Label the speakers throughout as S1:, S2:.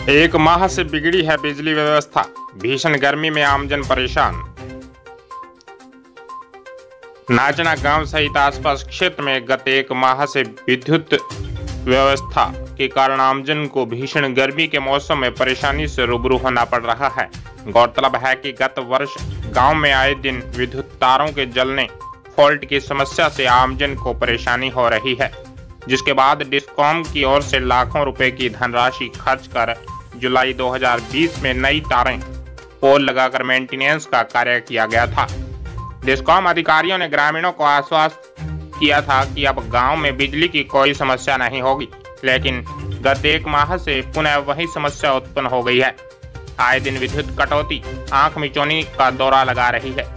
S1: एक माह से बिगड़ी है बिजली व्यवस्था, भीषण गर्मी में आमजन परेशान। नाचना गांव सहित आसपास क्षेत्र में गत एक माह से विद्युत व्यवस्था के कारण आमजन को भीषण गर्मी के मौसम में परेशानी से रूबरू होना पड़ रहा है। गौरतलब है कि गत वर्ष गांव में आए दिन विद्युत तारों के जलने, फॉल्ट की समस्या से आमजन को परेशानी हो रही है, जिसके बाद डिस्कॉम की ओर से लाखों रुपए की धनराशि खर्च कर जुलाई 2020 में नई तारें पोल लगाकर मेंटेनेंस का कार्य किया गया था। डिस्कॉम अधिकारियों ने ग्रामीणों को आश्वस्त किया था कि अब गांव में बिजली की कोई समस्या नहीं होगी, लेकिन गत एक माह से पुनः वही समस्या उत्पन्न हो गई है। आए दिन विद्युत कटौती आंख मिचौनी का दौरा लगा रही है।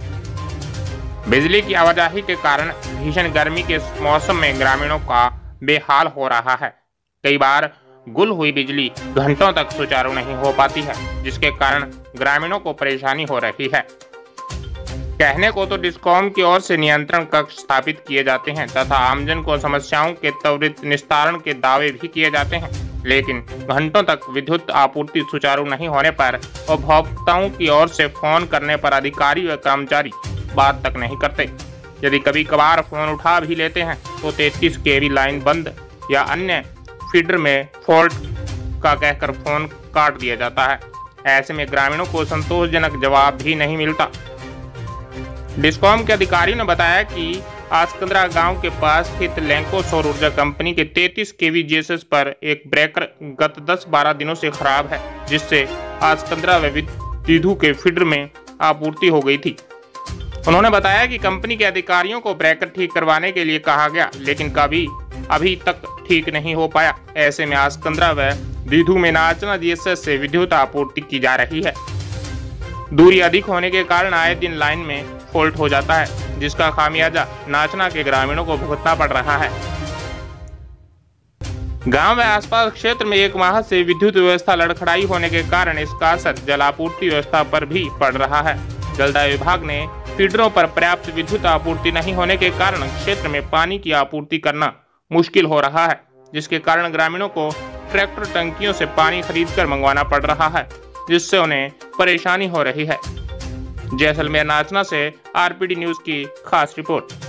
S1: बिजली की आवाजाही के कारण भीषण गर्मी के मौसम में ग्रामीणों का बेहाल हो रहा है। कई बार गुल हुई बिजली घंटों तक सुचारू नहीं हो पाती है, जिसके कारण ग्रामीणों को परेशानी हो रही है। कहने को तो डिस्कॉम की ओर से नियंत्रण कक्ष स्थापित किए जाते हैं तथा आमजन को समस्याओं के त्वरित निस्तारण के दावे भी किए जाते हैं, लेकिन घंटों तक विद्युत आपूर्ति सुचारू नहीं होने पर उपभोक्ताओं की ओर से फोन करने पर अधिकारी व कर्मचारी बात तक नहीं करते। यदि कभी कभार फोन उठा भी लेते हैं तो 33 kV लाइन बंद या अन्य फीडर में फॉल्ट का कहकर फोन काट दिया जाता है। ऐसे में ग्रामीणों को संतोषजनक जवाब भी नहीं मिलता। डिस्कॉम के अधिकारी ने बताया कि आसकंद्रा गांव के पास स्थित लैंको सौर ऊर्जा कंपनी के 33 kV जेसेस पर एक ब्रेकर गत 10-12 दिनों से खराब है, जिससे आसकंद्रा व दीधू के फीडर में आपूर्ति हो गई थी। उन्होंने बताया कि कंपनी के अधिकारियों को ब्रेकर ठीक करवाने के लिए कहा गया, लेकिन अभी तक ठीक नहीं हो पाया। ऐसे में आसकंद्रा व दीधू में नाचना जेसेस से विद्युत आपूर्ति की जा रही है। दूरी अधिक होने के कारण आए दिन लाइन में फॉल्ट हो जाता है, जिसका खामियाजा नाचना के ग्रामीणों को भुगतना पड़ रहा है। गांव व आसपास क्षेत्र में एक माह से विद्युत व्यवस्था लड़खड़ाई होने के कारण इसका असर जलापूर्ति व्यवस्था पर भी पड़ रहा है। जलदाय विभाग ने फीडरों पर पर्याप्त विद्युत आपूर्ति नहीं होने के कारण क्षेत्र में पानी की आपूर्ति करना मुश्किल हो रहा है, जिसके कारण ग्रामीणों को ट्रैक्टर टंकियों से पानी खरीदकर मंगवाना पड़ रहा है, जिससे उन्हें परेशानी हो रही है। जैसलमेर नाचना से आरपीडी न्यूज की खास रिपोर्ट।